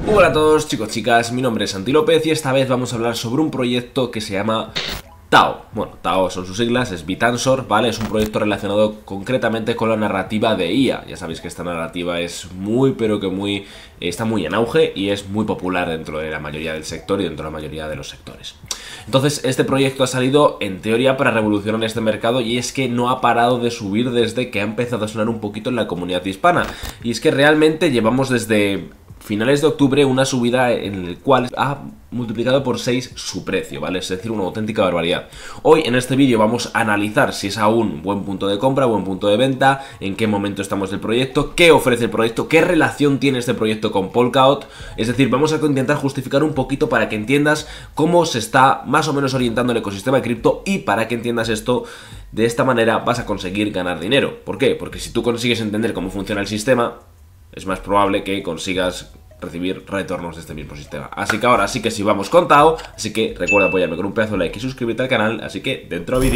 Hola a todos chicos, chicas, mi nombre es Santi López y esta vez vamos a hablar sobre un proyecto que se llama Tao. Bueno, Tao son sus siglas, es Bitansor, ¿vale? Es un proyecto relacionado concretamente con la narrativa de IA. Ya sabéis que esta narrativa es está muy en auge y es muy popular dentro de la mayoría del sector y dentro de la mayoría de los sectores. Entonces, este proyecto ha salido en teoría para revolucionar este mercado y es que no ha parado de subir desde que ha empezado a sonar un poquito en la comunidad hispana. Y es que realmente llevamos desde finales de octubre una subida en el cual ha multiplicado por 6 su precio, ¿vale? Es decir, una auténtica barbaridad. Hoy en este vídeo vamos a analizar si es aún buen punto de compra, buen punto de venta, en qué momento estamos del proyecto, qué ofrece el proyecto, qué relación tiene este proyecto con Polkadot. Es decir, vamos a intentar justificar un poquito para que entiendas cómo se está más o menos orientando el ecosistema de cripto y para que entiendas esto. De esta manera vas a conseguir ganar dinero. ¿Por qué? Porque si tú consigues entender cómo funciona el sistema, es más probable que consigas recibir retornos de este mismo sistema. Así que ahora sí que sí vamos con Tao. Así que recuerda apoyarme con un pedazo de like y suscribirte al canal. Así que dentro vídeo.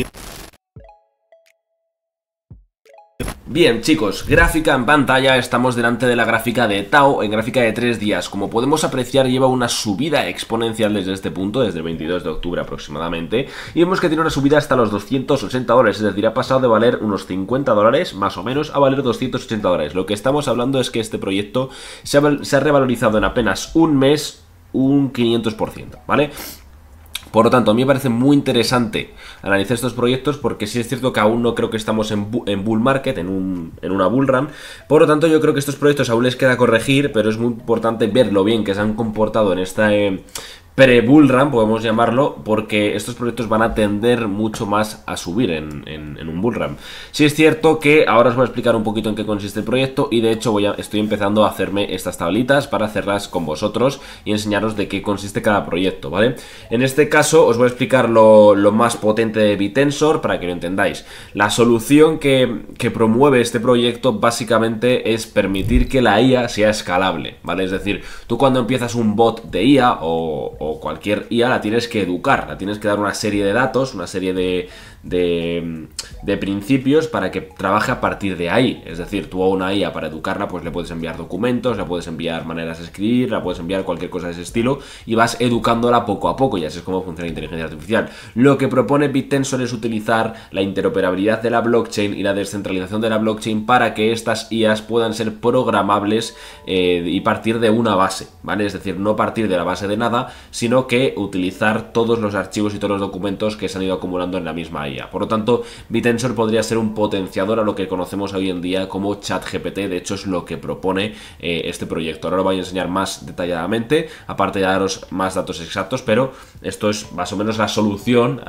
Bien chicos, gráfica en pantalla, estamos delante de la gráfica de Tao en gráfica de 3 días. Como podemos apreciar, lleva una subida exponencial desde este punto, desde el 22 de octubre aproximadamente, y vemos que tiene una subida hasta los $280, es decir, ha pasado de valer unos $50 más o menos a valer $280. Lo que estamos hablando es que este proyecto se ha revalorizado en apenas un mes un 500%, ¿vale? Por lo tanto, a mí me parece muy interesante analizar estos proyectos porque sí es cierto que aún no creo que estamos en bull market, en una bull run. Por lo tanto, yo creo que estos proyectos aún les queda corregir, pero es muy importante ver lo bien que se han comportado en esta pre-bull run, podemos llamarlo, porque estos proyectos van a tender mucho más a subir en un bull run. Sí es cierto que ahora os voy a explicar un poquito en qué consiste el proyecto y de hecho estoy empezando a hacerme estas tablitas para hacerlas con vosotros y enseñaros de qué consiste cada proyecto, ¿vale? En este caso os voy a explicar lo más potente de Bitensor para que lo entendáis. La solución que promueve este proyecto básicamente es permitir que la IA sea escalable, ¿vale? Es decir, tú cuando empiezas un bot de IA o cualquier IA la tienes que educar, la tienes que dar una serie de datos, una serie de principios para que trabaje a partir de ahí. Es decir, tú a una IA para educarla pues le puedes enviar documentos, le puedes enviar maneras de escribir, la puedes enviar cualquier cosa de ese estilo y vas educándola poco a poco y así es como funciona la inteligencia artificial. Lo que propone Bitensor es utilizar la interoperabilidad de la blockchain y la descentralización de la blockchain para que estas IAs puedan ser programables y partir de una base, ¿vale? Es decir, no partir de la base de nada, sino que utilizar todos los archivos y todos los documentos que se han ido acumulando en la misma IA. Por lo tanto, Bitensor podría ser un potenciador a lo que conocemos hoy en día como ChatGPT. De hecho, es lo que propone este proyecto. Ahora lo voy a enseñar más detalladamente, aparte de daros más datos exactos, pero esto es más o menos la solución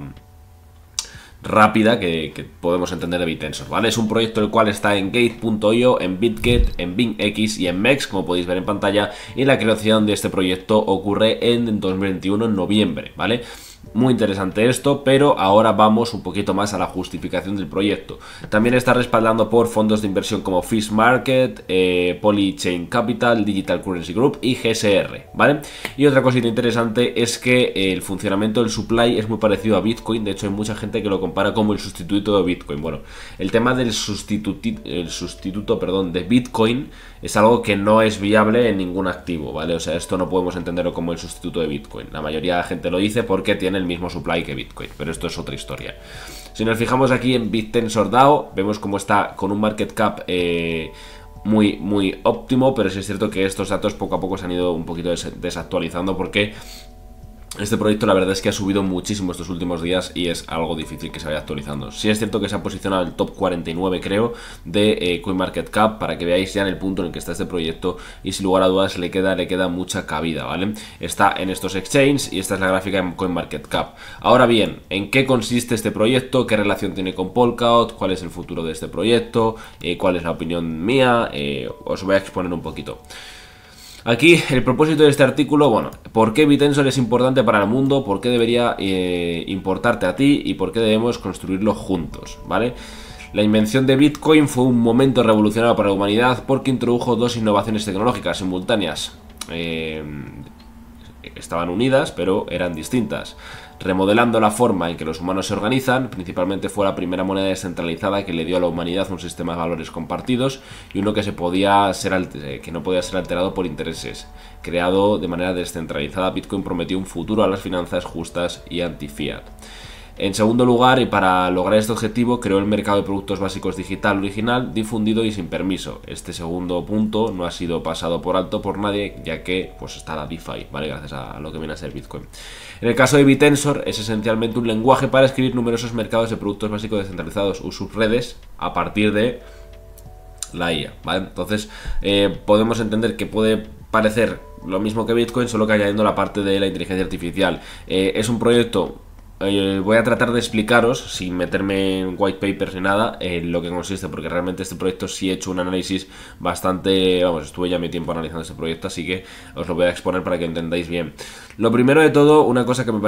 rápida que podemos entender de Bitensor, ¿vale? Es un proyecto el cual está en Gate.io, en BitGet, en BingX y en MEX, como podéis ver en pantalla, y la creación de este proyecto ocurre en 2021, en noviembre, ¿vale? Muy interesante esto, pero ahora vamos un poquito más a la justificación del proyecto. También está respaldando por fondos de inversión como Fish Market, Polychain Capital, Digital Currency Group y GSR, ¿vale? Y otra cosita interesante es que el funcionamiento del supply es muy parecido a Bitcoin. De hecho, hay mucha gente que lo compara como el sustituto de Bitcoin. Bueno, el tema del sustituto de Bitcoin es algo que no es viable en ningún activo, ¿vale? O sea, esto no podemos entenderlo como el sustituto de Bitcoin. La mayoría de la gente lo dice porque tiene el mismo supply que Bitcoin, pero esto es otra historia. Si nos fijamos aquí en Bitensor DAO, vemos cómo está con un market cap muy óptimo, pero sí es cierto que estos datos poco a poco se han ido un poquito desactualizando porque este proyecto la verdad es que ha subido muchísimo estos últimos días y es algo difícil que se vaya actualizando. Sí es cierto que se ha posicionado en el top 49 creo de CoinMarketCap para que veáis ya en el punto en el que está este proyecto y sin lugar a dudas le queda mucha cabida, ¿vale? Está en estos exchanges y esta es la gráfica en CoinMarketCap. Ahora bien, ¿en qué consiste este proyecto? ¿Qué relación tiene con Polkadot? ¿Cuál es el futuro de este proyecto? ¿Cuál es la opinión mía? Os voy a exponer un poquito. Aquí el propósito de este artículo, bueno, ¿por qué Bitensor es importante para el mundo? ¿Por qué debería importarte a ti? ¿Y por qué debemos construirlo juntos? ¿Vale? La invención de Bitcoin fue un momento revolucionario para la humanidad porque introdujo dos innovaciones tecnológicas simultáneas. estaban unidas, pero eran distintas. Remodelando la forma en que los humanos se organizan, principalmente fue la primera moneda descentralizada que le dio a la humanidad un sistema de valores compartidos y uno que no podía ser alterado por intereses. Creado de manera descentralizada, Bitcoin prometió un futuro a las finanzas justas y anti-fiat. En segundo lugar, y para lograr este objetivo, creó el mercado de productos básicos digital original, difundido y sin permiso. Este segundo punto no ha sido pasado por alto por nadie, ya que pues está la DeFi, ¿vale? Gracias a lo que viene a ser Bitcoin. En el caso de Bitensor, es esencialmente un lenguaje para escribir numerosos mercados de productos básicos descentralizados o subredes a partir de la IA, ¿vale? Entonces, podemos entender que puede parecer lo mismo que Bitcoin, solo que añadiendo la parte de la inteligencia artificial. Es un proyecto... voy a tratar de explicaros, sin meterme en white papers ni nada, en lo que consiste, porque realmente este proyecto sí he hecho un análisis bastante... estuve ya mi tiempo analizando este proyecto, así que os lo voy a exponer para que entendáis bien. Lo primero de todo, una cosa que me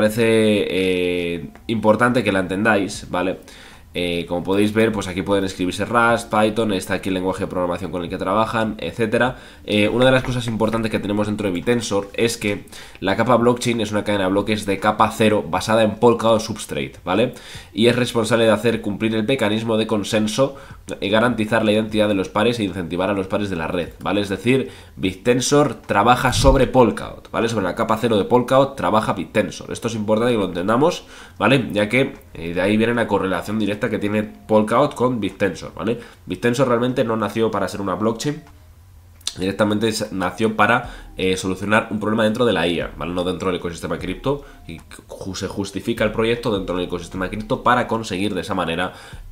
parece importante que la entendáis, ¿vale? Como podéis ver, pues aquí pueden escribirse Rust, Python, está aquí el lenguaje de programación con el que trabajan, etcétera. Una de las cosas importantes que tenemos dentro de Bitensor es que la capa blockchain es una cadena de bloques de capa 0 basada en Polkadot Substrate, ¿vale? Y es responsable de hacer cumplir el mecanismo de consenso, garantizar la identidad de los pares e incentivar a los pares de la red, ¿vale? Es decir, Bitensor trabaja sobre Polkadot, ¿vale? Sobre la capa 0 de Polkadot trabaja Bitensor. Esto es importante que lo entendamos, ¿vale? Ya que de ahí viene la correlación directa que tiene Polkadot con Bitensor, ¿vale? Bitensor realmente no nació para ser una blockchain, directamente nació para solucionar un problema dentro de la IA, ¿vale? No dentro del ecosistema cripto, y se justifica el proyecto dentro del ecosistema cripto para conseguir de esa manera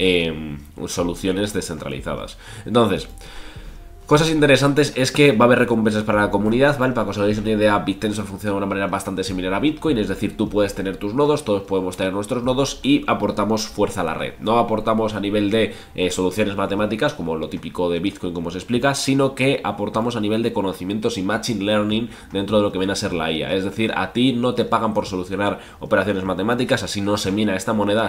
soluciones descentralizadas. Entonces, cosas interesantes es que va a haber recompensas para la comunidad, ¿vale? Para que os hagáis una idea, Bitensor funciona de una manera bastante similar a Bitcoin, es decir, tú puedes tener tus nodos, todos podemos tener nuestros nodos y aportamos fuerza a la red. No aportamos a nivel de soluciones matemáticas, como lo típico de Bitcoin, como se explica, sino que aportamos a nivel de conocimientos y machine learning dentro de lo que viene a ser la IA. Es decir, a ti no te pagan por solucionar operaciones matemáticas, así no se mina esta moneda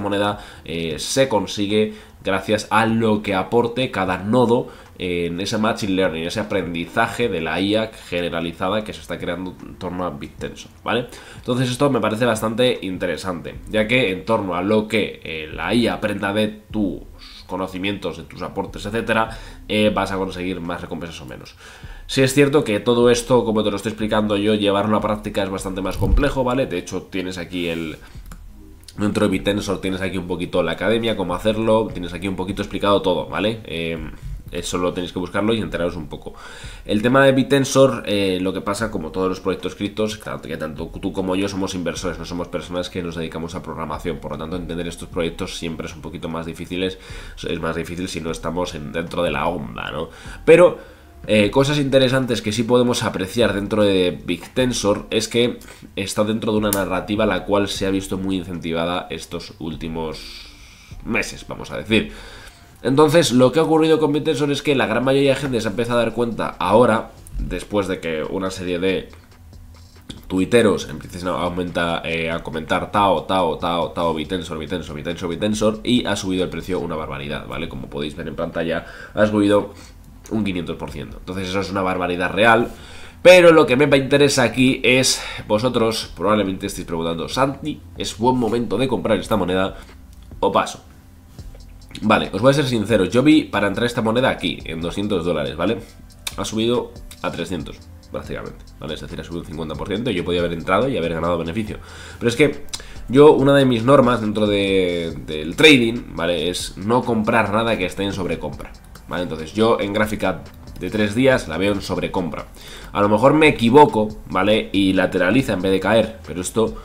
se consigue gracias a lo que aporte cada nodo en ese machine learning, ese aprendizaje de la IA generalizada que se está creando en torno a Bitensor, ¿vale? Entonces esto me parece bastante interesante, ya que en torno a lo que la IA aprenda de tus conocimientos, de tus aportes, etcétera, vas a conseguir más recompensas o menos. Sí es cierto que todo esto, como te lo estoy explicando yo, llevarlo a la práctica es bastante más complejo, ¿vale? De hecho tienes aquí dentro de Bitensor tienes aquí un poquito la academia, cómo hacerlo, tienes aquí un poquito explicado todo, ¿vale? Eso lo tenéis que buscarlo y enteraros un poco. El tema de Bitensor, lo que pasa, como todos los proyectos criptos, claro, que tanto tú como yo somos inversores, no somos personas que nos dedicamos a programación, por lo tanto entender estos proyectos siempre es un poquito más difíciles, es más difícil si no estamos dentro de la onda, ¿no? Pero cosas interesantes que sí podemos apreciar dentro de Bitensor es que está dentro de una narrativa la cual se ha visto muy incentivada estos últimos meses, vamos a decir. Entonces, lo que ha ocurrido con Bitensor es que la gran mayoría de gente se ha empezado a dar cuenta ahora, después de que una serie de tuiteros empiecen a comentar Tao, Bitensor, y ha subido el precio una barbaridad, ¿vale? Como podéis ver en pantalla, ha subido un 500%. Entonces eso es una barbaridad real. Pero lo que me interesa aquí es, vosotros probablemente estéis preguntando, Santi, ¿es buen momento de comprar esta moneda o paso? Vale, os voy a ser sincero, yo vi para entrar esta moneda aquí, en $200, ¿vale? Ha subido a 300, prácticamente, ¿vale? Es decir, ha subido un 50%, yo podía haber entrado y haber ganado beneficio. Pero es que yo, una de mis normas dentro del trading, ¿vale? Es no comprar nada que esté en sobrecompra, ¿vale? Entonces yo en gráfica de 3 días la veo en sobrecompra. A lo mejor me equivoco, ¿vale? Y lateraliza en vez de caer, pero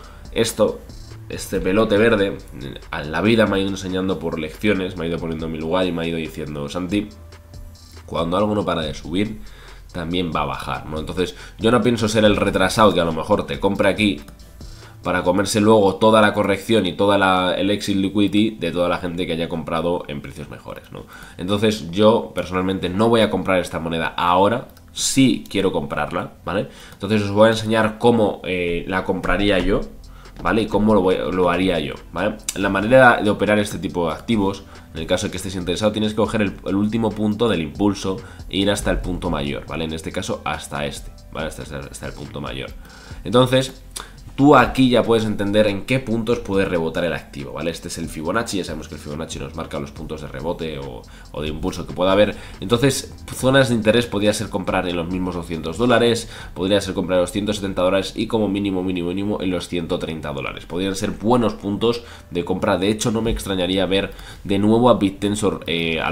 este pelote verde, a la vida me ha ido enseñando por lecciones, me ha ido poniendo en mi lugar y me ha ido diciendo, Santi, cuando algo no para de subir, también va a bajar, ¿no? Entonces, yo no pienso ser el retrasado que a lo mejor te compre aquí para comerse luego toda la corrección y toda el exit liquidity de toda la gente que haya comprado en precios mejores, ¿no? Entonces, yo personalmente no voy a comprar esta moneda ahora, sí quiero comprarla, ¿vale? Entonces, os voy a enseñar cómo la compraría yo, ¿vale? ¿Y cómo lo haría yo? ¿Vale? La manera de operar este tipo de activos, en el caso de que estés interesado, tienes que coger el último punto del impulso e ir hasta el punto mayor, ¿vale? En este caso hasta este, ¿vale? Hasta el punto mayor. Entonces, tú aquí ya puedes entender en qué puntos puede rebotar el activo, ¿vale? Este es el Fibonacci, ya sabemos que el Fibonacci nos marca los puntos de rebote o de impulso que pueda haber. Entonces, zonas de interés podría ser comprar en los mismos $200, podría ser comprar en los $170 y como mínimo en los $130. Podrían ser buenos puntos de compra. De hecho, no me extrañaría ver de nuevo a BitTensor,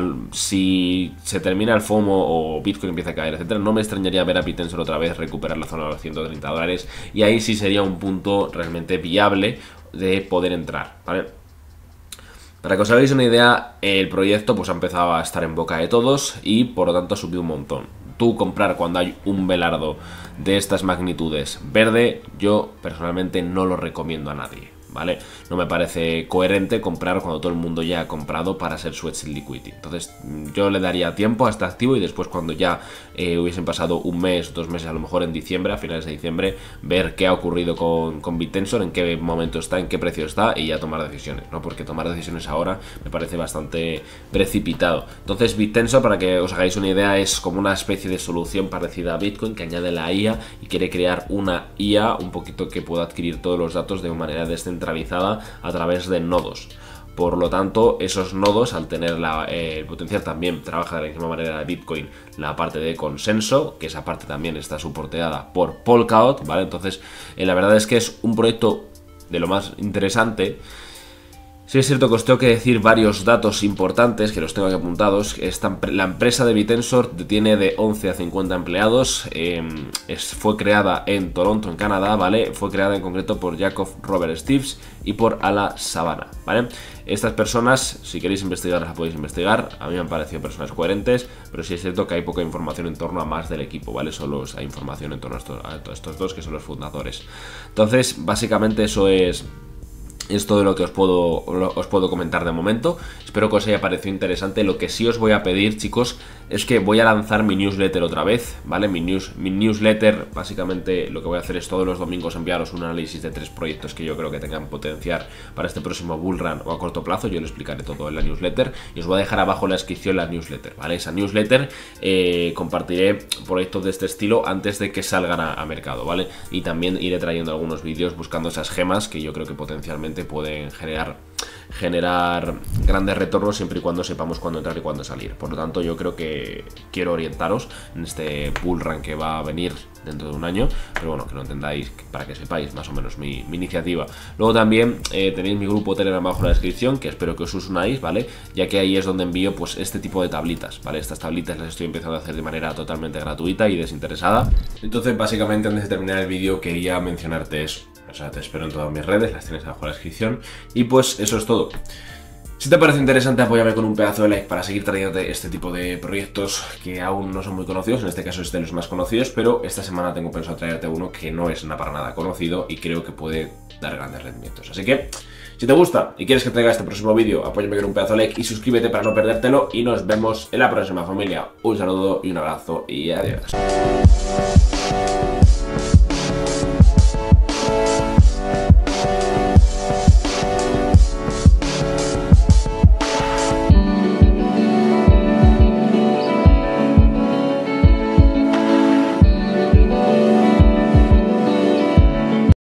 si se termina el FOMO o Bitcoin empieza a caer, etcétera, no me extrañaría ver a BitTensor otra vez recuperar la zona de los $130 y ahí sí sería un punto realmente viable de poder entrar, ¿vale? Para que os hagáis una idea, el proyecto pues ha empezado a estar en boca de todos y por lo tanto ha subido un montón. Tú comprar cuando hay un velardo de estas magnitudes verde, yo personalmente no lo recomiendo a nadie, ¿vale? No me parece coherente comprar cuando todo el mundo ya ha comprado para hacer Sweat Liquidity. Entonces yo le daría tiempo a este activo y después cuando ya hubiesen pasado un mes, 2 meses, a lo mejor en diciembre, a finales de diciembre, ver qué ha ocurrido con BitTensor, en qué momento está, en qué precio está y ya tomar decisiones, ¿no? Porque tomar decisiones ahora me parece bastante precipitado. Entonces BitTensor, para que os hagáis una idea, es como una especie de solución parecida a Bitcoin que añade la IA y quiere crear una IA un poquito que pueda adquirir todos los datos de una manera descentralizada a través de nodos. Por lo tanto, esos nodos, al tener el potencial, también trabaja de la misma manera de Bitcoin la parte de consenso, que esa parte también está soporteada por Polkadot, ¿vale? Entonces, la verdad es que es un proyecto de lo más interesante. Sí es cierto que os tengo que decir varios datos importantes que los tengo aquí apuntados. La empresa de BitTensor tiene de 11 a 50 empleados, fue creada en Toronto, en Canadá, ¿vale? Fue creada en concreto por Jacob Robert Steves y por Ala Savannah, ¿vale? Estas personas, si queréis investigarlas, podéis investigar. A mí me han parecido personas coherentes, pero sí es cierto que hay poca información en torno a más del equipo, ¿vale? Solo hay información en torno a estos dos que son los fundadores. Entonces, básicamente eso es todo lo que os puedo comentar de momento. Espero que os haya parecido interesante. Lo que sí os voy a pedir, chicos, es que voy a lanzar mi newsletter otra vez, ¿vale? Mi newsletter, básicamente lo que voy a hacer es todos los domingos enviaros un análisis de 3 proyectos que yo creo que tengan potencial para este próximo bull run o a corto plazo. Yo lo explicaré todo en la newsletter y os voy a dejar abajo en la descripción la newsletter, ¿vale? Esa newsletter compartiré proyectos de este estilo antes de que salgan a mercado, ¿vale? Y también iré trayendo algunos vídeos buscando esas gemas que yo creo que potencialmente pueden generar grandes retornos siempre y cuando sepamos cuándo entrar y cuándo salir. Por lo tanto, yo creo que quiero orientaros en este bull run que va a venir dentro de un año, pero bueno, que lo entendáis para que sepáis más o menos mi iniciativa. Luego también tenéis mi grupo Telegram abajo en la descripción, que espero que os unáis, ¿vale? Ya que ahí es donde envío pues este tipo de tablitas, ¿vale? Estas tablitas las estoy empezando a hacer de manera totalmente gratuita y desinteresada. Entonces, básicamente, antes de terminar el vídeo, quería mencionarte eso. O sea, te espero en todas mis redes, las tienes abajo en la descripción. Y pues eso es todo. Si te parece interesante, apóyame con un pedazo de like para seguir trayéndote este tipo de proyectos que aún no son muy conocidos. En este caso es de los más conocidos, pero esta semana tengo pensado traerte uno que no es para nada conocido y creo que puede dar grandes rendimientos. Así que, si te gusta y quieres que traiga este próximo vídeo, apóyame con un pedazo de like y suscríbete para no perdértelo. Y nos vemos en la próxima, familia. Un saludo y un abrazo y adiós.